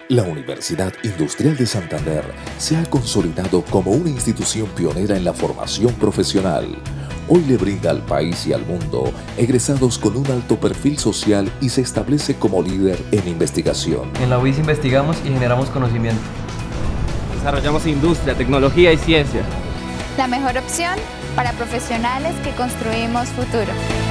La Universidad Industrial de Santander se ha consolidado como una institución pionera en la formación profesional. Hoy le brinda al país y al mundo egresados con un alto perfil social y se establece como líder en investigación. En la UIS investigamos y generamos conocimiento. Desarrollamos industria, tecnología y ciencia. La mejor opción para profesionales que construimos futuro.